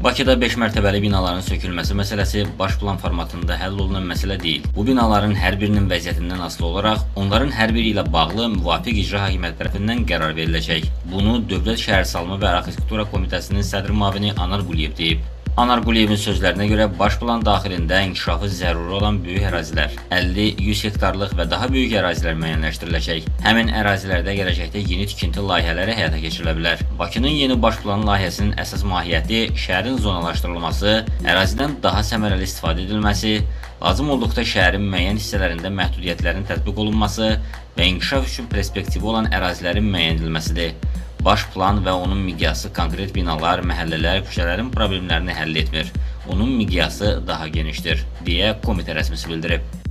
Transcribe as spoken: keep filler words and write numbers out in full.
Bakıda beş mərtəbəli binaların sökülməsi məsələsi baş plan formatında həll olunan məsələ deyil. Bu binaların hər birinin vəziyyətindən asılı olaraq onların hər biri ilə bağlı müvafiq icra hakimiyyəti tərəfindən qərar veriləcək. Bunu Dövlət Şəhərsalma və Arxitektura Komitəsinin sədri müavini Anar Quliyev deyib. Anar Quliyevin sözlərinə görə baş plan daxilində inkişafı zəruri olan böyük ərazilər, əlli yüz hektarlıq və daha böyük ərazilər müəyyənləşdiriləcək. Həmin ərazilərdə gələcəkdə yeni tikinti layihələri həyata keçirilə bilər. Bakının yeni baş planı layihəsinin əsas mahiyyəti şəhərin zonalaşdırılması, ərazidən daha səmərəli istifadə edilməsi, lazım olduqda şəhərin müəyyən hissələrində məhdudiyyətlərin tətbiq olunması və inkişaf üçün perspektivi olan ərazilərin müəyyən edilməsidir. Baş plan və onun miqyası konkret binalar, məhəllələr, küçələrin problemlərini həll etmir. Onun miqyası daha genişdir, deyə komitə rəsmisi bildirib.